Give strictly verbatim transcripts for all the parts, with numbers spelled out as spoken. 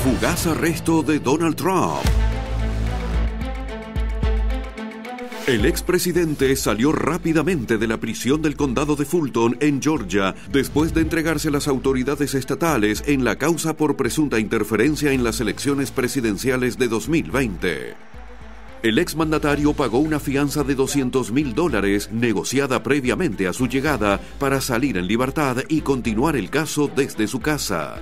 Fugaz arresto de Donald Trump. El expresidente salió rápidamente de la prisión del condado de Fulton, en Georgia, después de entregarse a las autoridades estatales en la causa por presunta interferencia en las elecciones presidenciales de dos mil veinte. El exmandatario pagó una fianza de doscientos mil dólares, negociada previamente a su llegada, para salir en libertad y continuar el caso desde su casa.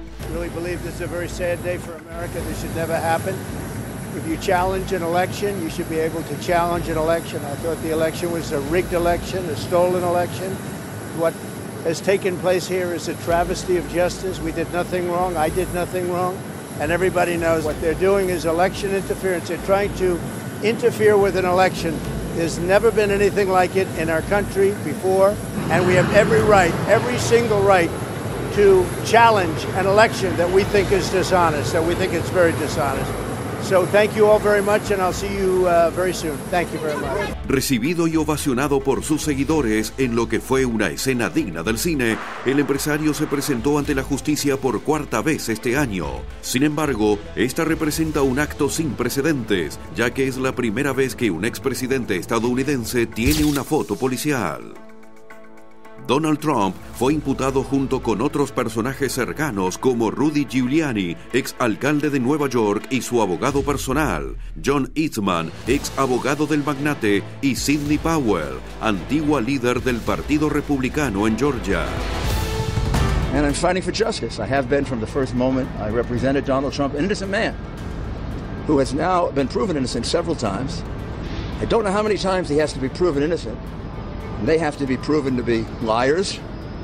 If you challenge an election, you should be able to challenge an election. I thought the election was a rigged election, a stolen election. What has taken place here is a travesty of justice. We did nothing wrong. I did nothing wrong. And everybody knows what they're doing is election interference. They're trying to interfere with an election. There's never been anything like it in our country before. And we have every right, every single right, to challenge an election that we think is dishonest, that we think it's very dishonest. So thank you all very much and I'll see you uh, very soon. Thank you very much. Recibido y ovacionado por sus seguidores en lo que fue una escena digna del cine, el empresario se presentó ante la justicia por cuarta vez este año. Sin embargo, esta representa un acto sin precedentes, ya que es la primera vez que un expresidente estadounidense tiene una foto policial. Donald Trump fue imputado junto con otros personajes cercanos como Rudy Giuliani, ex alcalde de Nueva York, y su abogado personal, John Eastman, ex abogado del magnate, y Sidney Powell, antigua líder del Partido Republicano en Georgia. And I'm fighting for justice. I have been from the first moment. I represented Donald Trump, an innocent man who has now been proven innocent several times. I don't know how many times he has to be proven innocent. They have to be proven to be liars,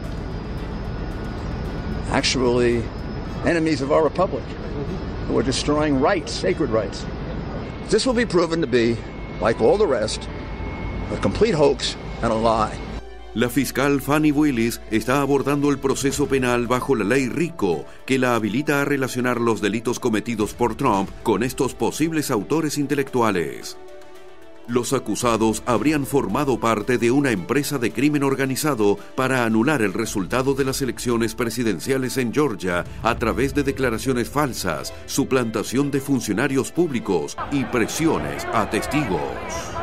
actually enemies of our republic, who are destroying rights, sacred rights. This will be proven to be, like all the rest, a complete hoax and a lie. La fiscal Fani Willis está abordando el proceso penal bajo la ley RICO, que la habilita a relacionar los delitos cometidos por Trump con estos posibles autores intelectuales. Los acusados habrían formado parte de una empresa de crimen organizado para anular el resultado de las elecciones presidenciales en Georgia a través de declaraciones falsas, suplantación de funcionarios públicos y presiones a testigos.